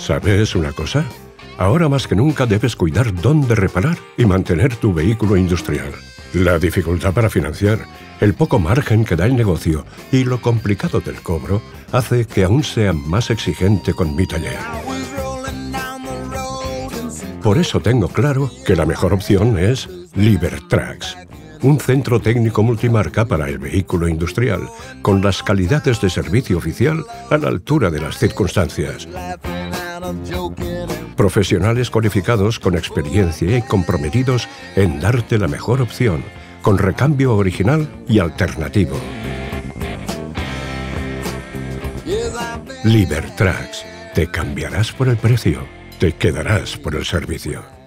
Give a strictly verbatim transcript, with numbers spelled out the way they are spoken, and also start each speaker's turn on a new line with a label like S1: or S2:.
S1: ¿Sabes una cosa? Ahora más que nunca debes cuidar dónde reparar y mantener tu vehículo industrial. La dificultad para financiar, el poco margen que da el negocio y lo complicado del cobro hace que aún sea más exigente con mi taller. Por eso tengo claro que la mejor opción es Libertrax, un centro técnico multimarca para el vehículo industrial, con las calidades de servicio oficial a la altura de las circunstancias. Profesionales cualificados con experiencia y comprometidos en darte la mejor opción, con recambio original y alternativo. Libertrax. Te cambiarás por el precio, te quedarás por el servicio.